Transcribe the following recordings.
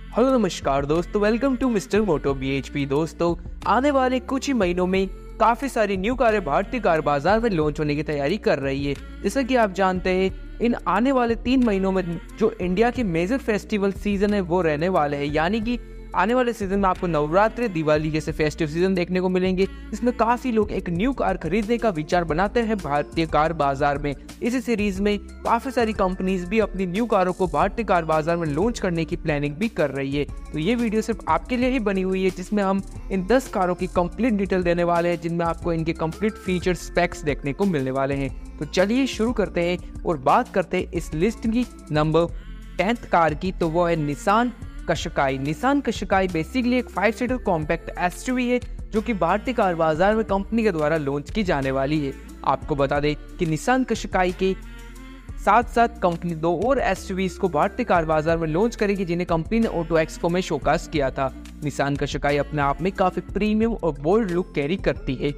Hello नमस्कार दोस्तों, welcome to mister moto BHP। दोस्तों, आने वाले कुछ ही महीनों में काफी सारी न्यू कारें भारतीय कार बाजार में लॉन्च होने की तैयारी कर रही है। जैसा कि आप जानते हैं, इन आने वाले 3 महीनों में जो इंडिया के मेजर फेस्टिवल सीजन है वो रहने वाले हैं। यानी कि आने वाले सीजन में आपको नवरात्रि, दिवाली जैसे फेस्टिव सीजन देखने को मिलेंगे, इसमें काफी लोग एक न्यू कार खरीदने का विचार बनाते हैं भारतीय कार बाजार में। इसी सीरीज में काफी सारी कंपनीज भी अपनी न्यू कारों को भारतीय कार बाजार में लॉन्च करने की प्लानिंग भी कर रही है। तो ये वीडियो सिर्फ आपके लिए ही बनी हुई है, जिसमें हम इन 10 कारों की कंप्लीट डिटेल देने वाले हैं, जिनमें आपको इनके कंप्लीट फीचर स्पेक्स देखने को मिलने वाले हैं। तो चलिए शुरू करते हैं और बात करते हैं इस लिस्ट की नंबर 10th कार की। तो वो है Nissan Qashqai. Nissan Qashqai basically एक 5 सीटर कॉम्पैक्ट SUV है, जो कि भारतीय कार बाजार में कंपनी के द्वारा लॉन्च की जाने वाली है। आपको बता दें कि निसान कशकाई के साथ साथ कंपनी 2 और SUVs को भारतीय कार बाजार में लॉन्च करेगी, जिन्हें कंपनी ने ऑटो एक्सपो में शोकास किया था। निसान कशकाई अपने आप में काफी प्रीमियम और बोल्ड लुक कैरी करती है।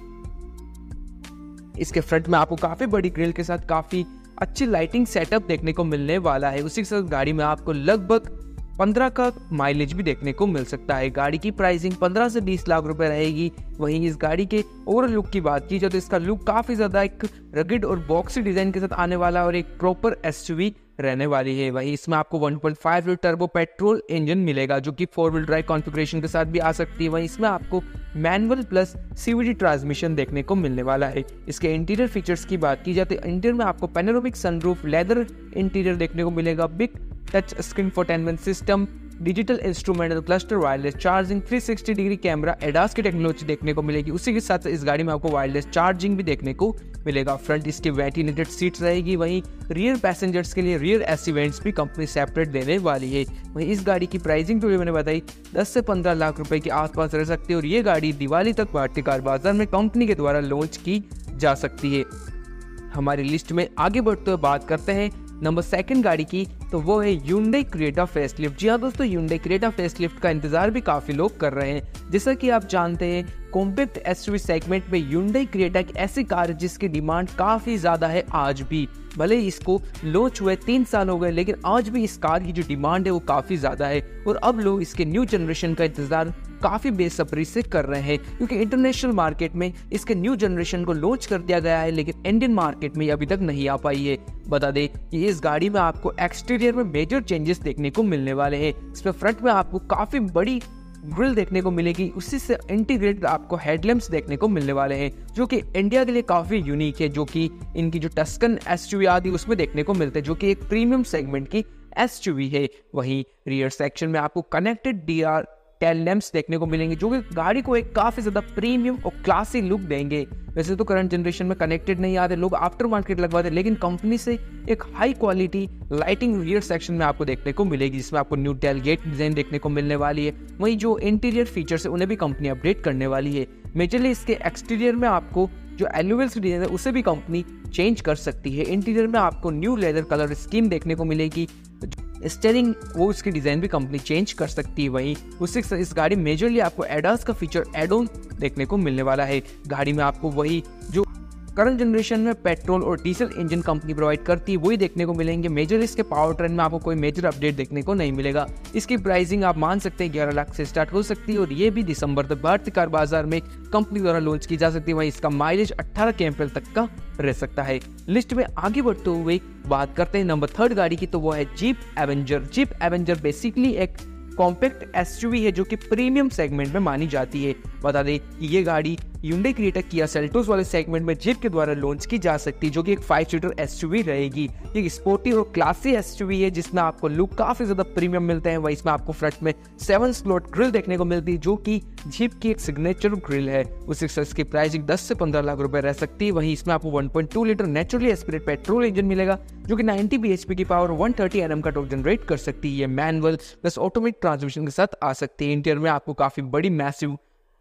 इसके फ्रंट में आपको काफी बड़ी ग्रिल के साथ काफी अच्छी लाइटिंग सेटअप देखने को मिलने वाला है। उसी के साथ गाड़ी में आपको लगभग 15 का माइलेज भी देखने को मिल सकता है। गाड़ी की प्राइसिंग 15 से 20 लाख रुपए रहेगी। वहीं इस गाड़ी के ओवरऑल लुक की बात की जाए तो इसका लुक काफी ज्यादा एक रगिड और बॉक्सी डिजाइन के साथ आने वाला और एक प्रॉपर SUV रहने वाली है। वहीं इसमें आपको 1.5 लीटर टर्बो पेट्रोल इंजन मिलेगा, जो कि 4 व्हील ड्राइव कॉन्फ़िगरेशन के साथ भी आ सकती है। वहीं इसमें आपको मैनुअल प्लस CVT ट्रांसमिशन देखने को मिलने वाला है। इसके इंटीरियर फीचर्स की बात की जाए तो इंटीरियर में आपको पैनोरामिक सनरूफ, लेदर इंटीरियर देखने को मिलेगा, big touch screen infotainment system, digital instrumental cluster, wireless charging, 360 degree camera, ADAS की टेक्नोलॉजी देखने को मिलेगी। उसी के साथ इस गाड़ी में आपको वायरलेस चार्जिंग भी देखने को मिलेगा। फ्रंट इसकी वेंटिलेटेड सीट्स रहेगी। वहीं रियर पैसेंजर्स के लिए रियर एसी वेंट्स भी कंपनी सेपरेट देने वाली है। वहीं इस गाड़ी की प्राइसिंग तो मैंने बताई 10 से 15 लाख रुपए के आसपास रह सकती है और ये गाड़ी दिवाली तक भारतीय कार बाजार में कंपनी के द्वारा लॉन्च की जा सकती है। हमारी लिस्ट में आगे बढ़ते हुए बात करते हैं नंबर 2 गाड़ी की। तो वो है Hyundai Creta फेसलिफ्ट। जी हाँ दोस्तों, Hyundai Creta फेसलिफ्ट का इंतजार भी काफी लोग कर रहे हैं। जैसा कि आप जानते हैं, कॉम्पैक्ट SUV सेगमेंट में Hyundai Creta एक ऐसी कार है जिसकी डिमांड काफी ज्यादा है आज भी। भले ही इसको लॉन्च हुए 3 साल हो गए, लेकिन आज भी इस कार की जो डिमांड है वो काफी ज्यादा है और अब लोग इसके न्यू जनरेशन का इंतजार काफी बेसब्री से कर रहे हैं, क्योंकि इंटरनेशनल मार्केट में इसके न्यू जनरेशन को लॉन्च कर दिया गया है, लेकिन इंडियन मार्केट में अभी तक नहीं आ पाई है। बता दें कि इस गाड़ी में आपको एक्सटीरियर में मेजर चेंजेस देखने को मिलने वाले हैं। इसमें फ्रंट में आपको काफी बड़ी ग्रिल देखने को मिलेगी। उसी से इंटीग्रेटेड आपको हेडलैम्प्स देखने को मिलने वाले हैं, जो कि इंडिया के लिए काफी यूनिक है, जो कि इनकी जो टस्कन SUV आदि उसमें देखने को मिलते हैं, जो कि एक प्रीमियम सेगमेंट की SUV है। वहीं रियर सेक्शन में आपको कनेक्टेड DR टेल लैंप्स देखने को मिलेंगे, जो कि गाड़ी को एक काफी ज्यादा प्रीमियम और क्लासी लुक देंगे। वैसे तो करंट जनरेशन में कनेक्टेड नहीं आते, लोग आफ्टर मार्केट लगवाते, लेकिन कंपनी से एक high quality lighting rear section में आपको देखने को मिलेगी, जिसमें आपको न्यू टेल गेट डिजाइन देखने को मिलने वाली है। वहीं जो इंटीरियर फीचर्स है उन्हें भी कंपनी अपडेट करने वाली है। मेजरली इसके एक्सटीरियर में आपको जो एलुवेल्स की डिजाइन है उसे भी कंपनी चेंज कर सकती है। इंटीरियर में आपको न्यू लेदर कलर स्कीम देखने को मिलेगी। स्टीयरिंग वो उसकी डिजाइन भी कंपनी चेंज कर सकती है। वहीं उससे इस गाड़ी मेजरली आपको एडास का फीचर एड ऑन देखने को मिलने वाला है। गाड़ी में आपको वही जो करंट जनरेशन में पेट्रोल और डीजल इंजन कंपनी प्रोवाइड करती है वही देखने को मिलेंगे। मेजर इसके पावर ट्रेन में आपको कोई मेजर अपडेट देखने को नहीं मिलेगा। इसकी प्राइसिंग आप मान सकते हैं 11 लाख से स्टार्ट हो सकती है और ये भी दिसंबर तक भारतीय कार बाजार में कंपनी द्वारा लॉन्च की जा सकती है। वहीं इसका माइलेज 18 kmph तक का रह सकता है। लिस्ट में आगे बढ़ते हुए बात करते हैं नंबर 3 गाड़ी की। तो वो है Jeep Avenger. Jeep Avenger basically एक कॉम्पैक्ट SUV है, जो कि प्रीमियम सेगमेंट में मानी जाती है। बता दें कि ये गाड़ी Hyundai Creta Kia Seltos वाले सेगमेंट में जीप के द्वारा लॉन्च की जा सकती है, जो कि एक 5 सीटर SUV रहेगी। ये स्पोर्टी और क्लासी SUV है, जिसमें आपको लुक काफी ज्यादा प्रीमियम मिलते हैं। वहीं इसमें आपको फ्रंट में 7 स्लॉट ग्रिल देखने को मिलती है, जो कि जीप की एक सिग्नेचर ग्रिल है। उसी इसकी प्राइसिंग 10 से 15 लाख रुपए रह सकती है। वहीं इसमें आपको 1.2 litre naturally aspirated petrol engine मिलेगा, जो कि 90 bhp की पावर 130 Nm का टॉर्क जनरेट कर सकती है। ये मैनुअल प्लस ऑटोमेटिक ट्रांसमिशन के साथ आ सकती है। इंटीरियर में आपको काफी बड़ी massive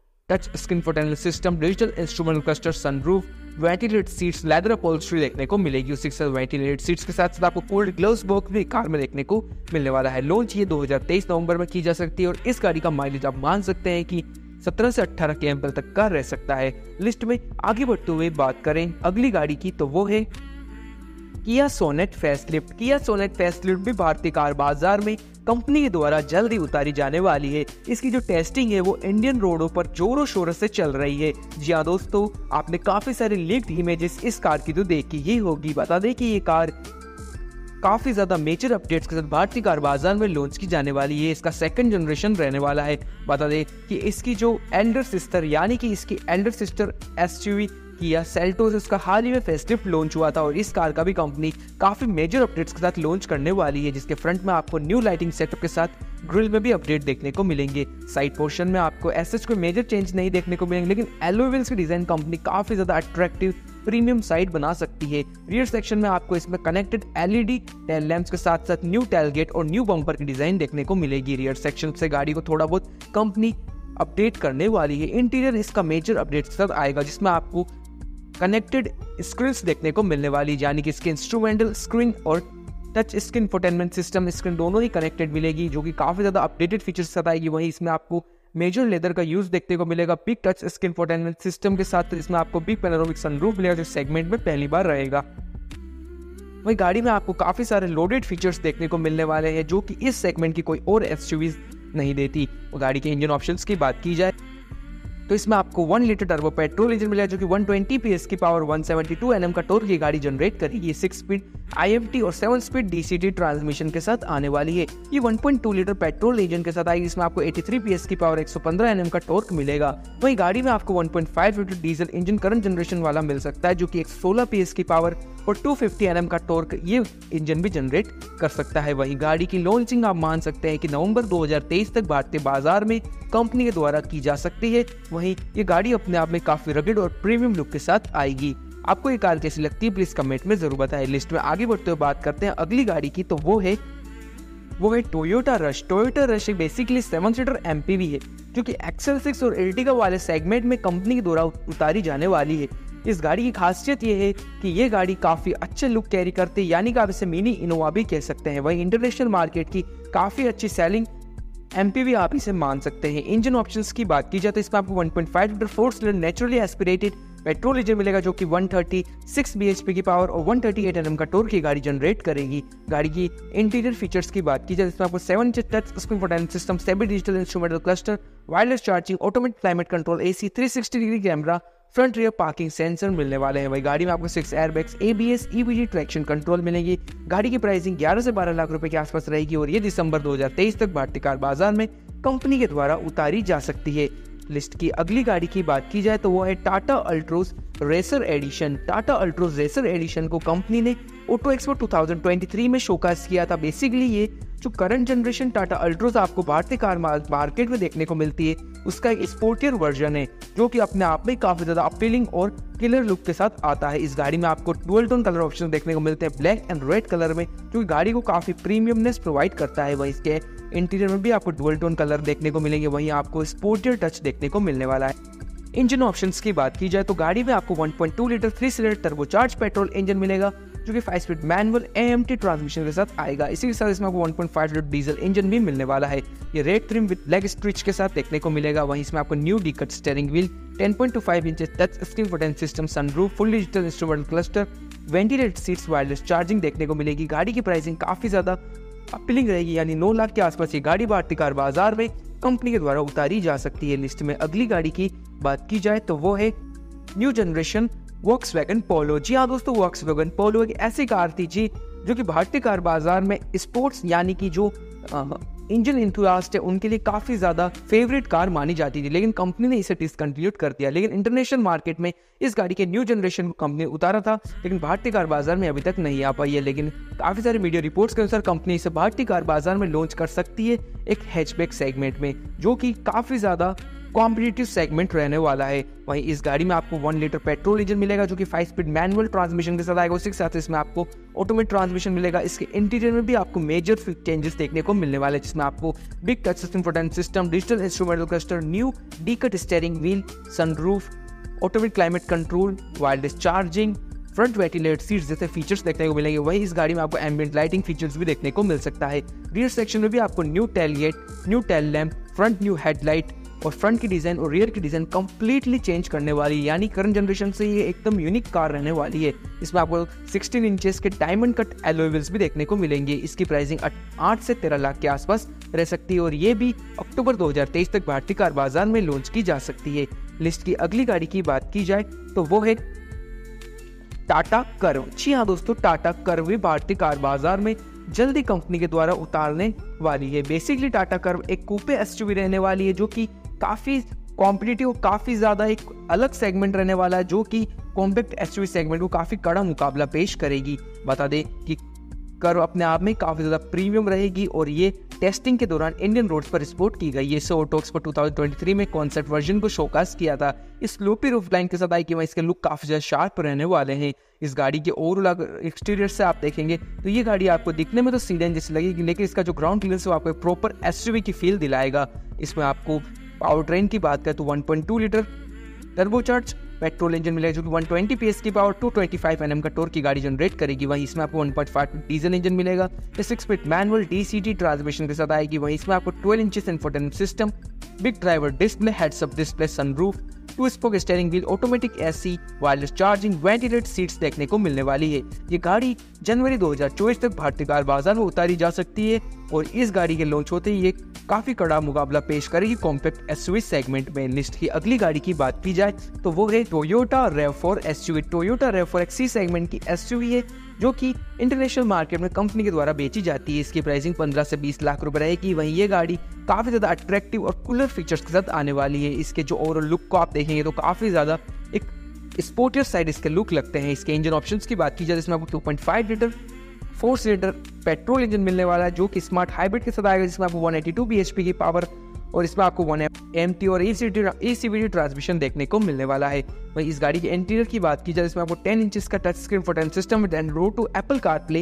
touch screen infotainment system, digital instrumental cluster, sunroof, ventilated seats, leather upholstery देखने को मिलेगी। उसी के साथ वेंटिलेटेड सीट्स के साथ साथ आपको कूल्ड ग्लव्स बॉक्स भी कार में देखने को मिलने वाला है। लॉन्च ये 2023 नवंबर में की जा सकती है और इस गाड़ी का माइलेज आप मान सकते हैं कि 17 से 18 kmph तक का रह सकता है। लिस्ट में आगे बढ़ते हुए बात करें अगली गाड़ी की, तो वो है Kia Sonet facelift. Kia Sonet facelift भी भारतीय कार बाजार में कंपनी के द्वारा जल्द ही उतारी जाने वाली है। इसकी जो टेस्टिंग है वो इंडियन रोडों पर जोरों शोरों से चल रही है। जी हाँ दोस्तों, आपने काफी सारे लीक्ड इमेजेस इस कार की तो देखी ही होगी। बता दें कि ये कार काफी ज्यादा मेजर अपडेट्स के साथ भारतीय कार बाजार में लॉन्च की जाने वाली है। इसका सेकंड जनरेशन रहने वाला है। बता दें कि इसकी जो एल्डर सिस्टर यानी कि इसकी elder sister SUV Kia Seltos, इसका हाल ही में फेस्टिव लॉन्च हुआ था और इस कार का भी कंपनी काफी मेजर अपडेट्स के साथ लॉन्च करने वाली है, जिसके फ्रंट में आपको न्यू लाइटिंग सेटअप के साथ ग्रिल में भी अपडेट देखने को मिलेंगे। साइड पोर्शन में आपको ऐसे कोई मेजर चेंज नहीं देखने को मिलेंगे, लेकिन एलॉय व्हील्स की डिजाइन कंपनी काफी ज्यादा अट्रैक्टिव प्रीमियम साइड बना सकती है। रियर सेक्शन में आपको इसमें कनेक्टेड एलईडी टेल लैंप्स के साथ साथ न्यू टेलगेट और न्यू बम्पर की डिजाइन देखने को मिलेगी। रियर सेक्शन से गाड़ी को थोड़ा बहुत कंपनी अपडेट करने वाली है। इंटीरियर इसका मेजर अपडेट के साथ आएगा, जिसमें आपको कनेक्टेड स्क्रीन देखने को मिलने वाली, यानी कि इसके इंस्ट्रूमेंटल स्क्रीन और touch screen infotainment system screen दोनों ही कनेक्टेड मिलेगी, जो कि काफी ज्यादा अपडेटेड फीचर्स के साथ आएगी। वहीं इसमें आपको मेजर लेदर का यूज देखने को मिलेगा big touch screen infotainment system के साथ। इसमें आपको बिग पैनोरामिक सनरूफ मिलेगा, जो सेगमेंट में पहली बार रहेगा। वही गाड़ी में आपको काफी सारे लोडेड फीचर्स देखने को मिलने वाले हैं, जो कि इस सेगमेंट की कोई और एसयूवीज नहीं देती। गाड़ी के इंजन ऑप्शंस की बात की जाए तो इसमें आपको 1 लीटर टर्बो पेट्रोल इंजन मिलेगा, जो कि 120 पीएस की पावर 172 Nm का टॉर्क ये गाड़ी जनरेट करेगी। 6 स्पीड IMT और 7 स्पीड DCT ट्रांसमिशन के साथ आने वाली है। ये 1.2 लीटर पेट्रोल इंजन के साथ आएगी, जिसमें आपको 83 पीएस की पावर 115 Nm का टॉर्क मिलेगा। वहीं गाड़ी में आपको 1.5 litre diesel engine current generation वाला मिल सकता है, जो कि 116 पीएस की पावर और 250 Nm का टॉर्क ये इंजन भी जनरेट कर सकता है। वहीं गाड़ी की लॉन्चिंग आप मान सकते हैं कि नवंबर 2023 तक भारतीय बाजार में कंपनी के द्वारा की जा सकती है। वहीं ये गाड़ी अपने आप में काफी रगेड और प्रीमियम लुक के साथ आएगी। आपको ये कार कैसी लगती है प्लीज कमेंट में जरूर बताएं। लिस्ट में आगे बढ़ते हुए बात करते हैं अगली गाड़ी की, तो वो है टोयोटा रश। टोयोटा रश एक बेसिकली 7 सीटर एमपीवी है, जो कि एक्सेल 6 और एर्टिगा वाले सेगमेंट में कंपनी के द्वारा उतारी जाने वाली है। इस गाड़ी की खासियत ये है कि ये गाड़ी काफी अच्छे लुक कैरी करती है, यानी कि आप इसे मिनी इनोवा भी कह सकते हैं। वहीं इंटरनेशनल मार्केट की काफी अच्छी सेलिंग एमपीवी आप इसे मान सकते हैं। इंजन ऑप्शंस की बात की जाए तो इसमें आपको 1.5 litre 4 cylinder naturally aspirated petrol engine मिलेगा, जो कि 136 bhp की पावर और 138 Nm का टॉर्क की गाड़ी जनरेट करेगी। गाड़ी की इंटीरियर फीचर्स की बात की जाए इसमें आपको 7 inch touch screen infotainment system, stable digital instrumental cluster, wireless charging, automatic climate control, AC, 360 degree camera, front rear parking sensor मिलने वाले हैं। वही गाड़ी में आपको 6 airbags, ABS, EBD traction control मिलेगी। गाड़ी की प्राइसिंग 11 से 12 लाख रुपए के आसपास रहेगी और ये दिसंबर 2023 तक भारतीय कार बाजार में कंपनी के द्वारा उतारी जा सकती है। लिस्ट की अगली गाड़ी की बात की जाए तो वो है Tata Altroz racer edition. Tata Altroz racer edition को कंपनी ने ऑटो एक्सपो 2023 में शोकेस किया था। बेसिकली ये जो करंट जनरेशन टाटा अल्ट्रोज आपको भारतीय कार मार्केट में देखने को मिलती है, उसका एक स्पोर्टियर वर्जन है, जो कि अपने आप में काफी ज्यादा अपीलिंग और किलर लुक के साथ आता है। इस गाड़ी में आपको डुअल टोन कलर ऑप्शन देखने को मिलते हैं, ब्लैक एंड रेड कलर में, जो कि गाड़ी को काफी प्रीमियमनेस प्रोवाइड करता है। वहीं इसके इंटीरियर में भी आपको डुअल टोन कलर देखने को मिलेंगे। वहीं आपको स्पोर्टियर टच देखने को मिलने वाला है। इंजन ऑप्शंस की बात की जाए तो गाड़ी में आपको 1.2 litre 3 cylinder turbocharge petrol engine मिलेगा, जो कि 5 स्पीड मैनुअल AMT ट्रांसमिशन के साथ आएगा। इसी के साथ इसमें आपको 1.5 लीटर डीजल इंजन भी मिलने वाला है। ये red trim with black stitch के साथ देखने को मिलेगा। वहीं इसमें आपको new D cut steering wheel, 10.25 inch touch screen infotainment system, sunroof, full digital instrumental cluster, ventilated seats, wireless charging देखने को मिलेगी। गाड़ी की प्राइसिंग काफी ज्यादा अपीलिंग रहेगी, यानी 9 लाख के आसपास ये गाड़ी भारतीय कार बाजार में कंपनी के द्वारा उतारी जा सकती है। लिस्ट में अगली गाड़ी की बात की जाए तो वो है न्यू जनरेशन वॉक्सवैगन पोलो। जी हाँ दोस्तों, वॉक्सवैगन पोलो एक ऐसी कार थी जी जो कि भारतीय कार बाजार में स्पोर्ट्स यानी कि जो इंजन इंथुसियास्ट है उनके लिए काफी ज्यादा फेवरेट कार मानी जाती थी, लेकिन कंपनी ने इसे डिसकंटिन्यूड कर दिया। लेकिन इंटरनेशनल मार्केट में इस गाड़ी के न्यू जनरेशन को कंपनी उतारा था, लेकिन भारतीय कार बाजार में अभी तक नहीं आ पाई है। लेकिन काफी सारे मीडिया रिपोर्ट्स के अनुसार कंपनी इसे भारतीय कार बाजार में लॉन्च कर सकती है एक हैचबैक सेगमेंट में, जो कि काफी ज्यादा कॉम्पिटिटिव सेगमेंट रहने वाला है। वहीं इस गाड़ी में आपको 1 लीटर पेट्रोल इंजन मिलेगा, जो कि 5 स्पीड मैनुअल ट्रांसमिशन के साथ आएगा। उसी के साथ इसमें आपको ऑटोमेटिक ट्रांसमिशन मिलेगा। इसके इंटीरियर में भी आपको मेजर चेंजेस देखने को मिलने वाले हैं, जिसमें आपको big touch infotainment system, digital instrumental cluster, new D cut steering wheel, sunroof, automatic climate control, wireless charging, front ventilated seats जैसे फीचर्स देखने को मिलेंगे। वहीं इस गाड़ी में आपको एम्बिएंट लाइटिंग फीचर्स भी देखने को मिल सकता है। रियर सेक्शन में भी आपको new tailgate, new tail lamp, front new headlight, और फ्रंट की डिज़ाइन और रियर की डिज़ाइन कंप्लीटली चेंज करने वाली है, यानी करंट जनरेशन से ये एकदम यूनिक कार रहने वाली है। इसमें आपको 16 इंचेस के डायमंड कट एलॉय व्हील्स भी देखने को मिलेंगे। इसकी प्राइसिंग 8 से 13 लाख के आसपास रह सकती है और ये भी अक्टूबर 2023 तक भारतीय कार बाजार में लॉन्च की जा सकती है। लिस्ट की अगली गाड़ी की बात की जाए तो वो है टाटा कर्व। जी हाँ दोस्तों, टाटा कर्व भी भारतीय कार बाजार में जल्दी कंपनी के द्वारा उतारने वाली है। बेसिकली टाटा कर्व एक कूपे एसयूवी रहने वाली है जो कि काफी कॉम्पिटिटिव, काफी ज्यादा एक अलग सेगमेंट रहने वाला है, जो कि कॉम्पैक्ट एसयूवी सेगमेंट को काफी कड़ा मुकाबला पेश करेगी। बता दें कि कर्व अपने आप में काफी ज्यादा प्रीमियम रहेगी और ये टेस्टिंग के दौरान इंडियन रोड्स पर स्पोर्ट की गई है। इसे ऑटो एक्सपो 2023 में कॉन्सेप्ट वर्जन को शोकास किया था। इस स्लोपी रूफलाइन के साथ आई कि इसके लुक काफी ज्यादा शार्प रहने वाले हैं। इस गाड़ी के ओवरऑल एक्सटीरियर से आप देखेंगे तो ये गाड़ी आपको दिखने में तो सीडन जैसी लगेगी, लेकिन इसका जो ग्राउंड क्लियरेंस है वो आपको प्रॉपर एसयूवी की फील दिलाएगा। इसमें आपको पावर ट्रेन की बात करें तो 1.2 लीटर टर्बोचार्ज पेट्रोल इंजन मिलेगा जो कि 120 PS की पावर 225 Nm का टॉर्क की गाड़ी जनरेट करेगी। वहीं इसमें आपको 1.5 डीजल इंजन मिलेगा। 6 स्पीड मैनुअल DCT ट्रांसमिशन के साथ आएगी। वहीं इसमें आपको 12 inches infotainment system, big driver display, heads up display, sunroof, 2 spoke steering wheel, automatic AC, wireless charging, ventilated seats देखने को मिलने वाली है। ये गाड़ी जनवरी 2024 तक भारतीय कार बाजार में उतारी जा सकती है और इस गाड़ी के लॉन्च होते ही ये काफी कड़ा मुकाबला पेश करेगी कॉम्पैक्ट एसयूवी सेगमेंट में। लिस्ट की अगली गाड़ी की बात की जाए तो वो है Toyota RAV4 SUV. Toyota RAV4 एक सी सेगमेंट की एसयूवी है जो कि इंटरनेशनल मार्केट में कंपनी के द्वारा बेची जाती है। इसकी प्राइसिंग 15 से 20 लाख रुपए रहेगी। वहीं ये गाड़ी काफी ज्यादा अट्रैक्टिव और कूलर फीचर्स के साथ आने वाली है। इसके जो ओवरऑल लुक को आप देखेंगे तो काफी ज्यादा एक स्पोर्टियर साइड इसके लुक लगते हैं। इसके इंजन ऑप्शंस की बात की जाए इसमें आपको 2.5 लीटर 4 सिलेंडर पेट्रोल इंजन मिलने वाला है जो कि स्मार्ट हाइब्रिड के साथ आएगा, जिसमें आपको 182 bhp की पावर और इसमें आपको 1 MT और ACVT ट्रांसमिशन देखने को मिलने वाला है। वहीं इस गाड़ी के इंटीरियर की बात की जाए इसमें आपको 10 इंचेस का touch screen infotainment system with Android to Apple CarPlay,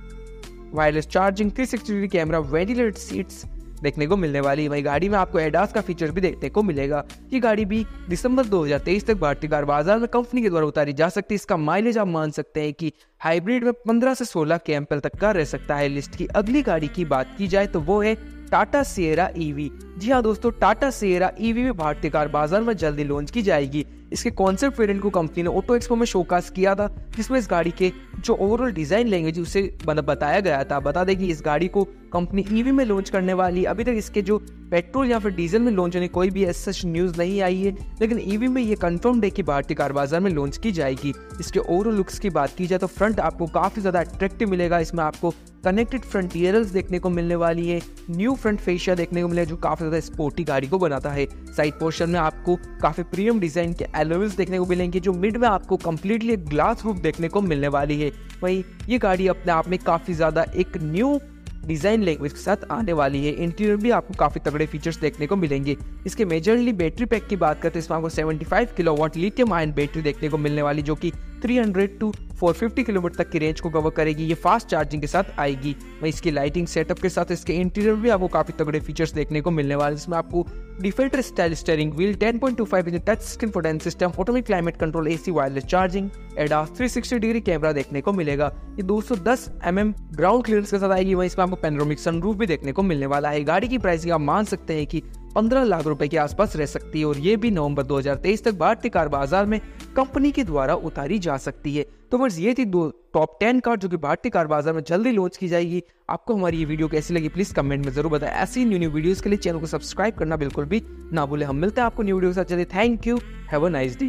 wireless charging, 360 degree camera, ventilated seats देखने को मिलने वाली है। वही गाड़ी में आपको एडास का फीचर भी देखने को मिलेगा। ये गाड़ी भी दिसंबर 2023 तक भारतीय कार बाजार में कंपनी के द्वारा उतारी जा सकती है। इसका माइलेज आप मान सकते हैं कि हाइब्रिड में 15 से 16 kmpl तक का रह सकता है। लिस्ट की अगली गाड़ी की बात की जाए तो वो है टाटा सिएरा EV। जी हाँ दोस्तों, टाटा सिएरा EV भी भारतीय कार बाजार में जल्दी लॉन्च की जाएगी। इसके कॉन्सेप्ट वेरिएंट को कंपनी ने ऑटो एक्सपो में शोकास किया था, जिसमें इस गाड़ी के जो ओवरऑल डिजाइन लैंग्वेज उसे बताया गया था। बता दें कि इस गाड़ी को कंपनी EV में लॉन्च करने वाली। अभी तक इसके जो पेट्रोल या फिर डीजल में लॉन्च होने कोई भी ऐसा न्यूज नहीं आई है, लेकिन EV में ये कंफर्म है कि भारतीय कार बाजार में लॉन्च की जाएगी। इसके ओवरऑल लुक्स की बात की जाए तो फ्रंट आपको काफी ज्यादा अट्रैक्टिव मिलेगा। इसमें आपको कनेक्टेड फ्रंट टीयरल्स देखने को मिलने वाली है, न्यू फ्रंट फेशिया देखने को मिलेगा जो काफी ज्यादा स्पोर्टी गाड़ी को बनाता है। साइड पोर्शन में आपको काफी प्रीमियम डिजाइन के एलॉयज देखने को मिलेंगे, जो मिड में आपको कंप्लीटली ग्लास रूफ देखने को मिलने वाली है। वहीं ये गाड़ी अपने आप में काफी ज्यादा एक न्यू डिजाइन लैंग्वेज के साथ आने वाली है। इंटीरियर भी आपको काफी तगड़े फीचर्स देखने को मिलेंगे। इसके मेजरली बैटरी पैक की बात करते हैं इसमें आपको 75 किलोवाट लिथियम आयन बैटरी देखने को मिलने वाली, जो कि 300 to 450 किलोमीटर तक की रेंज को कवर करेगी। ये फास्ट चार्जिंग के साथ आएगी। वहीं इसकी लाइटिंग सेटअप के साथ इसके इंटीरियर भी आपको काफी तगड़े फीचर्स देखने को मिलने वाले, जिसमें आपको Defender style steering wheel, 10.25 inch touch screen infotainment system, automatic climate control, AC, wireless charging, ADAS, 360 degree camera देखने को मिलेगा। ये 210 mm ग्राउंड क्लियरेंस के साथ आएगी। वहीं इसमें आपको पैनोरामिक सनरूफ भी देखने को मिलने वाला है। गाड़ी की प्राइसिंग आप मान सकते हैं कि 15 लाख रुपए के आसपास रह सकती है और ये भी नवंबर 2023 तक भारतीय कार बाजार में कंपनी के द्वारा उतारी जा सकती है। तो बस ये थी दो टॉप 10 कार जो कि भारतीय कार बाजार में जल्दी लॉन्च की जाएगी। आपको हमारी ये वीडियो कैसी लगी प्लीज कमेंट में जरूर बताएं। ऐसी न्यू वीडियोस के लिए चैनल को सब्सक्राइब करना बिल्कुल भी ना भूले। हम मिलते हैं आपको न्यू वीडियो के साथ। चलिए, thank you, have a nice day.